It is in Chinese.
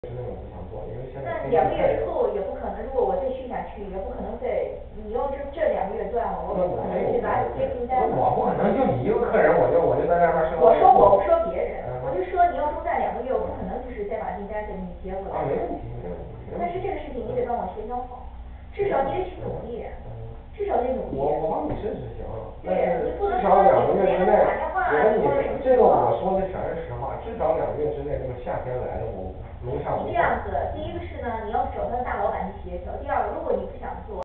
是那种不想做，因为现在那2个月之后也不可能，如果我再续下去，也不可能再你要这2个月断了，我不可能去拿接订单。 我不可能就你一个客人，我就在那边生。 我不说别人，我就说你要中断2个月，我不可能就是再把订单给你接过来。 没问题，没问题。 但是这个事情你得帮我协调好，至少你得去努力，至少得努力。 我帮你试试行，但对， 是你不能至少2个说月之内，我跟你这个我说的全是实话，至少2个月之内，这个夏天来了，我楼下。 你这样子，第一个是呢，你要找他的大老板去协调；第二个，如果你不想做。